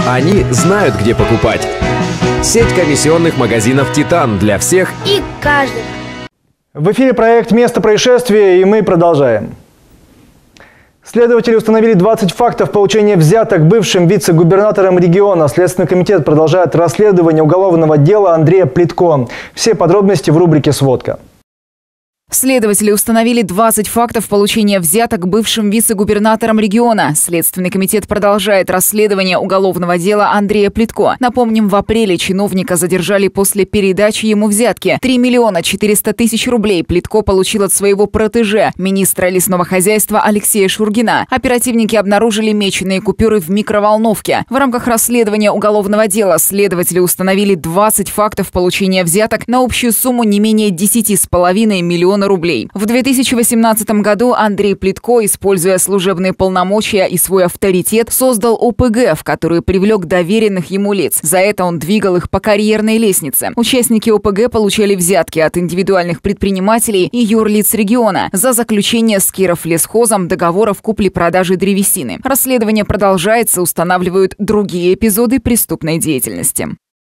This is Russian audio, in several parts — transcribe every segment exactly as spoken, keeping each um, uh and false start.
Они знают, где покупать. Сеть комиссионных магазинов «Титан» для всех и каждого. В эфире проект «Место происшествия», и мы продолжаем. Следователи установили двадцать фактов получения взяток бывшим вице-губернатором региона. Следственный комитет продолжает расследование уголовного дела Андрея Плитко. Все подробности в рубрике «Сводка». Следователи установили двадцать фактов получения взяток бывшим вице-губернатором региона. Следственный комитет продолжает расследование уголовного дела Андрея Плитко. Напомним, в апреле чиновника задержали после передачи ему взятки. три миллиона четыреста тысяч рублей Плитко получил от своего протеже, министра лесного хозяйства Алексея Шургина. Оперативники обнаружили меченые купюры в микроволновке. В рамках расследования уголовного дела следователи установили двадцать фактов получения взяток на общую сумму не менее десяти с половиной миллиона рублей. В две тысячи восемнадцатом году Андрей Плитко, используя служебные полномочия и свой авторитет, создал О Пэ Гэ, в которую привлек доверенных ему лиц. За это он двигал их по карьерной лестнице. Участники О Пэ Гэ получали взятки от индивидуальных предпринимателей и юрлиц региона за заключение с Кировлесхозом договоров купли-продажи древесины. Расследование продолжается, устанавливают другие эпизоды преступной деятельности.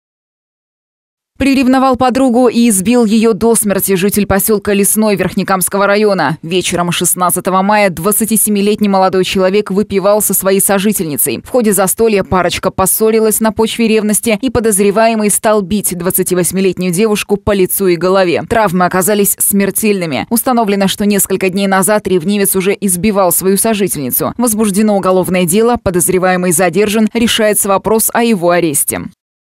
Приревновал подругу и избил ее до смерти житель поселка Лесной Верхнекамского района. Вечером шестнадцатого мая двадцатисемилетний молодой человек выпивал со своей сожительницей. В ходе застолья парочка поссорилась на почве ревности, и подозреваемый стал бить двадцативосьмилетнюю девушку по лицу и голове. Травмы оказались смертельными. Установлено, что несколько дней назад ревнивец уже избивал свою сожительницу. Возбуждено уголовное дело, подозреваемый задержан, решается вопрос о его аресте.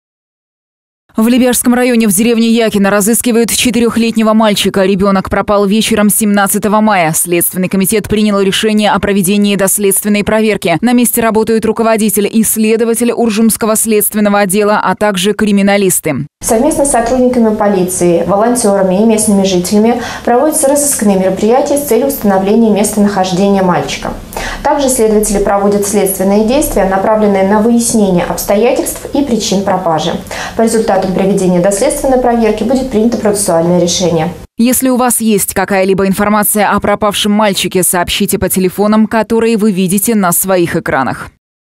В Лебяжском районе в деревне Якино разыскивают четырехлетнего мальчика. Ребенок пропал вечером семнадцатого мая. Следственный комитет принял решение о проведении доследственной проверки. На месте работают руководитель и следователь Уржумского следственного отдела, а также криминалисты. Совместно с сотрудниками полиции, волонтерами и местными жителями проводятся розыскные мероприятия с целью установления местонахождения мальчика. Также следователи проводят следственные действия, направленные на выяснение обстоятельств и причин пропажи. По результатам проведения доследственной проверки будет принято процессуальное решение. Если у вас есть какая-либо информация о пропавшем мальчике, сообщите по телефонам, которые вы видите на своих экранах.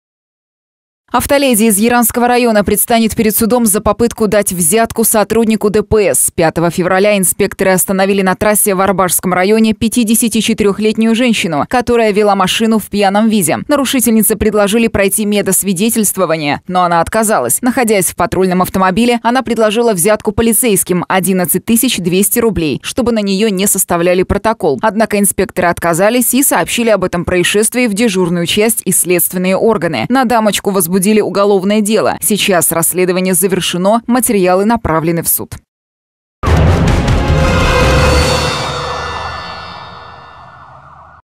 Автоледи из Яранского района предстанет перед судом за попытку дать взятку сотруднику Дэ Пэ Эс. пятого февраля инспекторы остановили на трассе в Арбажском районе пятидесятичетырехлетнюю женщину, которая вела машину в пьяном виде. Нарушительнице предложили пройти медосвидетельствование, но она отказалась. Находясь в патрульном автомобиле, она предложила взятку полицейским – одиннадцать тысяч двести рублей, чтобы на нее не составляли протокол. Однако инспекторы отказались и сообщили об этом происшествии в дежурную часть и следственные органы. На дамочку возбудили уголовное дело. Сейчас расследование завершено, материалы направлены в суд.